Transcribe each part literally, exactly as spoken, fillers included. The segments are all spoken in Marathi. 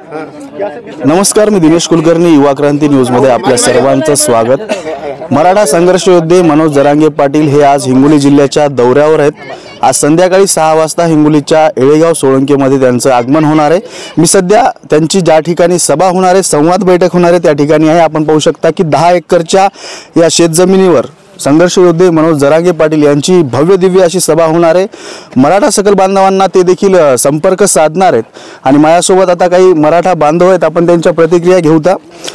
नमस्कार, मी दिनेश कुलकर्णी, युवा क्रांती न्यूजमध्ये आपल्या सर्वांचं स्वागत। मराठा संघर्ष योद्धे मनोज जरांगे पाटील हे आज हिंगोली जिल्ह्याच्या दौऱ्यावर आहेत। आज संध्याकाळी सहा वाजता हिंगोलीच्या येळेगाव सोळंकेमध्ये त्यांचं आगमन होणार आहे। मी सध्या त्यांची ज्या ठिकाणी सभा होणार आहे, संवाद बैठक होणार आहे, त्या ठिकाणी आहे। आपण पाहू शकता की दहा एकरच्या या शेतजमिनीवर संघर्ष योद्धे मनोज जरांगे पाटील यांची भव्य दिव्य अशी सभा होणार आहे। मराठा सकल बांधवांना ते देखील संपर्क साधणार आहेत आणि माझ्यासोबत आता काही मराठा बांधव आहेत, आपण त्यांच्या प्रतिक्रिया घेऊता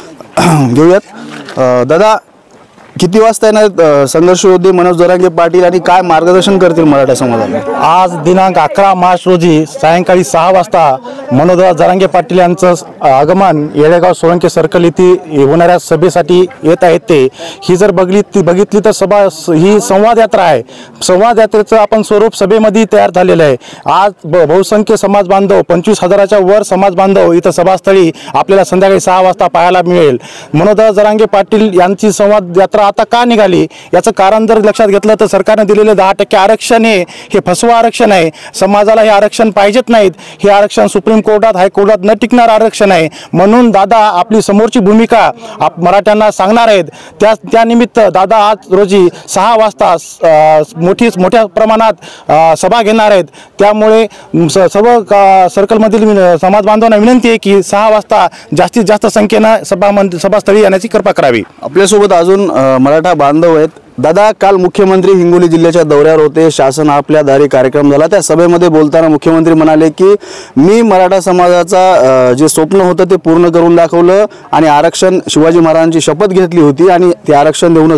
घेऊयात। दादा, किती वाजता येणार संघर्ष योद्धे मनोज जरांगे पाटील आणि काय मार्गदर्शन करतील मराठा समाजाला? आज दिनांक अकरा मार्च रोजी सायंकाळी सहा वाजता मनोज जरांगे पाटील यांचं आगमन येळेगाव सोळंके सर्कल येथे होणाऱ्या सभेसाठी येत आहेत। ते ही जर बघितली बघितली तर सभा ही संवाद यात्रा आहे। संवाद यात्रेचं आपण स्वरूप सभेमध्ये तयार झालेलं आहे। आज बहुसंख्य समाज बांधव, पंचवीस हजाराच्या वर समाज बांधव इथं सभास्थळी आपल्याला संध्याकाळी सहा वाजता पाहायला मिळेल। मनोज जरांगे पाटील यांची संवाद यात्रा आता का निघाली याचं कारण जर लक्षात घेतलं तर सरकारने दिलेले दहा टक्के आरक्षण हे फसवा आरक्षण आहे। समाजाला हे आरक्षण पाहिजेत नाहीत। हे आरक्षण सुप्रीम कोर्टात, हायकोर्टात न टिकणार आरक्षण आहे। म्हणून दादा आपली समोरची भूमिका आप मराठ्यांना सांगणार आहेत। त्या त्यानिमित्त दादा आज रोजी सहा वाजता मोठी मोठ्या प्रमाणात सभा घेणार आहेत। त्यामुळे सर्व सर्कलमधील समाज बांधवांना विनंती आहे की सहा वाजता जास्तीत जास्त संख्येनं सभा सभास्थळी येण्याची कृपा करावी। आपल्यासोबत अजून मराठा बांधव आहेत। दादा, काल मुख्यमंत्री हिंगोली जिल्ह्याच्या दौऱ्यावर होते। शासन आपल्या दारी कार्यक्रम झाला। त्या सभेमध्ये बोलताना मुख्यमंत्री म्हणाले की मी मराठा समाजाचा जे स्वप्न होतं ते पूर्ण करून दाखवलं आणि आरक्षण शिवाजी महाराजांची शपथ घेतली होती आणि ते आरक्षण देऊनच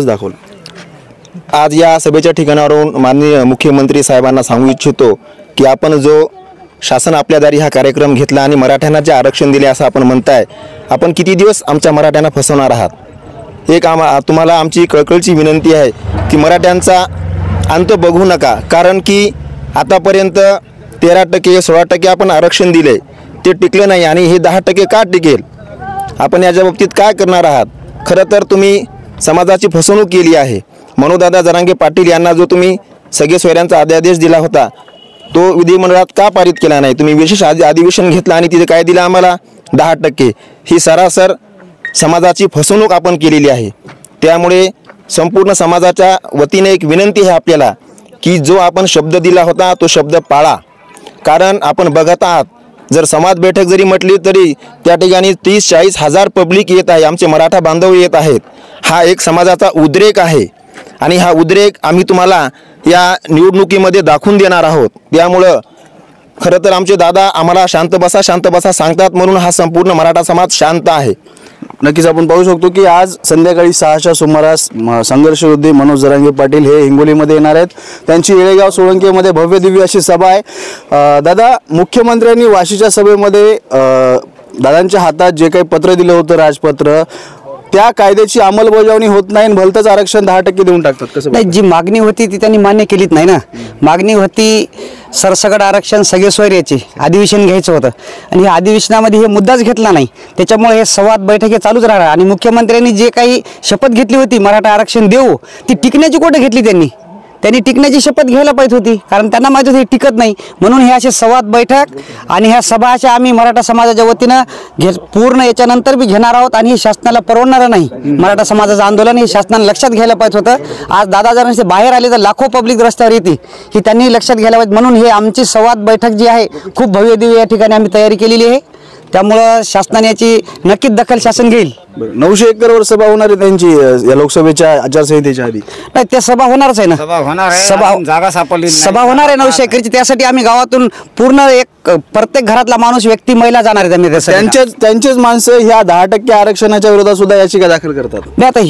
दाखवलं। आज या सभेच्या ठिकाणावरून माननीय मुख्यमंत्री साहेबांना सांगू इच्छितो की आपण जो शासन आपल्या दारी हा कार्यक्रम घेतला आणि मराठ्यांना जे आरक्षण दिले असं आपण म्हणताय, आपण किती दिवस आमच्या मराठ्यांना फसवणार आहात? एक आम तुम्हाला आमची कळकळीची विनंती आहे की मराठ्यांचा अंत बघू नका, कारण की आतापर्यंत तेरा टक्के सोळा टक्के आपण आरक्षण दिले, ते टिकलं नाही आणि हे दहा टक्के का टिकेल? आपण याच्या बाबतीत काय करणार आहात? खरं तर तुम्ही समाजाची फसवणूक केली आहे। मनोजदादा जरांगे पाटील यांना जो तुम्ही सगळे सोयऱ्यांचा अध्यादेश दिला होता तो विधिमंडळात का पारित केला नाही? तुम्ही विशेष अधिवेशन घेतलं आणि तिथे काय दिलं आम्हाला? दहा टक्के। ही सरासर समाजाची फसवणूक आपण केलेली आहे। त्यामुळे संपूर्ण समाजाच्या वतीने एक विनंती आहे आपल्याला की जो आपण शब्द दिला होता तो शब्द पाळा। कारण आपण बघत आहात, जर समाज बैठक जरी म्हटली तरी त्या ठिकाणी तीस चाळीस हजार पब्लिक येत आहे, आमचे मराठा बांधव येत आहेत। हा एक समाजाचा उद्रेक आहे आणि हा उद्रेक आम्ही तुम्हाला या निवडणुकीमध्ये दाखवून देणार आहोत। त्यामुळं खरं तर आमचे दादा आम्हाला शांत बसा शांत बसा सांगतात, म्हणून हा संपूर्ण मराठा समाज शांत आहे। नक्कीच आपण पाहू शकतो की आज संध्याकाळी सहाच्या सुमारास संघर्ष योद्धे मनोज जरांगे पाटील हे हिंगोलीमध्ये येणार आहेत। त्यांची येळेगाव सोळंकेमध्ये भव्य दिव्य अशी सभा आहे। दादा, मुख्यमंत्र्यांनी वाशीच्या सभेमध्ये दादांच्या हातात जे काही पत्र दिलं होतं, राजपत्र, त्या कायद्याची अंमलबजावणी होत नाही, भलतंच आरक्षण दहा टक्के देऊन टाकतात। कसं नाही, जी मागणी होती ती त्यांनी मान्य केलीच नाही ना। मागणी होती सरसकट आरक्षण सगळे सोयऱ्याचे अधिवेशन घ्यायचं होतं आणि या अधिवेशनामध्ये हे मुद्दाच घेतला नाही। त्याच्यामुळे हे संवाद बैठक हे चालूच राहणार आणि मुख्यमंत्र्यांनी जे काही शपथ घेतली होती मराठा आरक्षण देऊ, ती टिकण्याची कुठे घेतली? त्यांनी त्यांनी टिकण्याची शपथ घ्यायला पाहिजे होती, कारण त्यांना माहिती होती हे टिकत नाही। म्हणून हे असे संवाद बैठक आणि ह्या सभा अशा आम्ही मराठा समाजाच्या वतीनं घे पूर्ण याच्यानंतर बी घेणार आहोत आणि हे शासनाला परवडणार नाही। मराठा समाजाचं आंदोलन हे शासनाने लक्षात घ्यायला पाहिजे होतं। आज दादा जर बाहेर आले तर लाखो पब्लिक रस्त्यावर येते, ही त्यांनी लक्षात घ्यायला पाहिजे। म्हणून हे आमची संवाद बैठक जी आहे खूप भव्य दिव्य या ठिकाणी आम्ही तयारी केलेली आहे। त्यामुळं शासनाने याची नक्कीच दखल शासन घेईल। नऊशे एकरवर सभा होणार आहे त्यांची या लोकसभेच्या आचारसंहितेच्या आधी? नाही, त्या सभा होणारच आहे ना। सभा होणार आहे, सभा जागा सापडली सभा होणार आहे नऊशे एकरची। त्यासाठी आम्ही गावातून पूर्ण एक प्रत्येक घरातला माणूस, व्यक्ती, महिला जाणार आहे। त्यांनी त्यांचेच त्यांचेच माणसं ह्या दहा टक्के आरक्षणाच्या विरोधात सुद्धा याचिका दाखल करतात। नाही, आता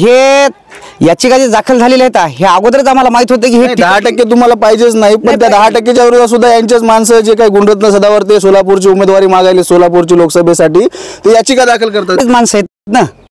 हे याचिका जी दाखल झालेली आहेत हे अगोदरच आम्हाला माहित होतं की हे दहा टक्के तुम्हाला पाहिजेच नाही, पण त्या दहा टक्केच्या विरोधात सुद्धा यांचेच माणसं जे काही गुणरत्न सदावर ते सोलापूरची उमेदवारी मागायले सोलापूरची लोकसभेसाठी, ते याचिका दाखल करतात। माणसं आहेत ना।